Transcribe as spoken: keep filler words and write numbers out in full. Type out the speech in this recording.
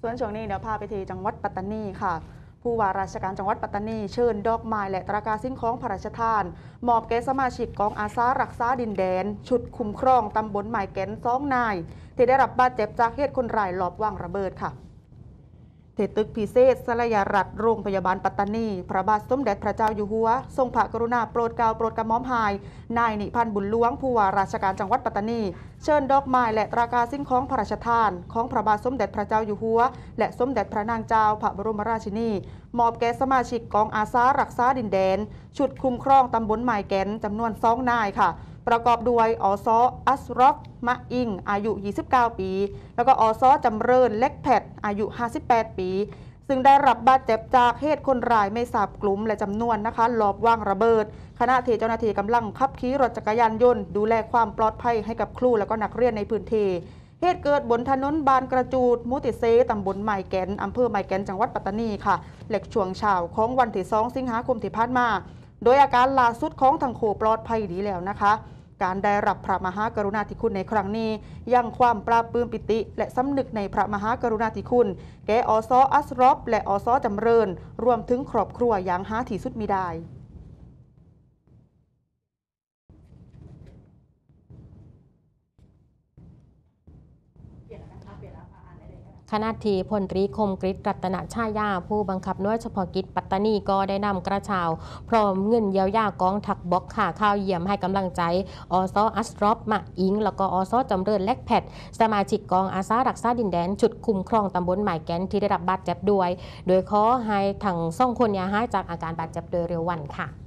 ส่วนช่วงนี้เดี๋ยวพาไปที่จังหวัดปัตตานีค่ะผู้ว่าราชการจังหวัดปัตตานีเชิญดอกไม้และตราการสิ่งของพระราชทานมอบแก่สมาชิกกองอาสารักษาดินแดนชุดคุ้มครองตำบลหมายแก่นสองนายที่ได้รับบาดเจ็บจากเหตุคนร้ายลอบวางระเบิดค่ะเทตึกพิเศษสลายรัฐโรงพยาบาลปัตตานีพระบาทสมเด็จพระเจ้าอยู่หัวทรงพระกรุณาโปรดเกล้าโปรดกระหม่อมหายนายนิพันธ์บุญหลวงผู้ว่าราชการจังหวัดปัตตานีเชิญดอกไม้และตราการสิ่งของพระราชทานของพระบาทสมเด็จพระเจ้าอยู่หัวและสมเด็จพระนางเจ้าพระบรมราชินีมอบแก่สมาชิกกองอาสารักษาดินแดนชุดคุ้มครองตำบลหมายแก่นจำนวนสองนายค่ะประกอบด้วยอสอัสรอกมะอิงอายุยี่สิบเก้าปีแล้วก็อสจำเริญเล็กแพดอายุห้าสิบแปดปีซึ่งได้รับบาดเจ็บจากเหตุคนร้ายไม่ทราบกลุ่มและจำนวนนะคะลอบวางระเบิดขณะที่เจ้าหน้าที่กำลังขับขี่รถจักรยานยนต์ดูแลความปลอดภัยให้กับครูและก็นักเรียนในพื้นที่เหตุเกิดบนถนนบานกระจูดมุติเซตำบลหมายแก่นอำเภอหมายแก่นจังหวัดปัตตานีค่ะเหล็กช่วงเช้าของวันที่สองสิงหาคมที่ผ่านมาโดยอาการล่าสุดของทั้งคู่ปลอดภัยดีแล้วนะคะการได้รับพระมหากรุณาธิคุณในครั้งนี้ยังความปราบปลื้มปิติและสำนึกในพระมหากรุณาธิคุณแก่อสอัสรอบและอสจำเริญรวมถึงครอบครัวอย่างหาที่สุดมิได้ขณะที่พลตรีคมกฤษรัตนชายาผู้บังคับหน่วยเฉพาะกิจปัตตานีก็ได้นำกระเช้าพร้อมเงินเยียวยากองทัพบกค่ะข้าวเยี่ยมให้กำลังใจอสอัสรอบมะอิงแล้วก็อสจำเริญเล็กแพดสมาชิกกองอาสารักษาดินแดนชุดคุ้มครองตำบลหมายแก่นที่ได้รับบาดเจ็บด้วยโดยขอให้ทั้งสองคนอย่าหายจากอาการบาดเจ็บโดยเร็ววันค่ะ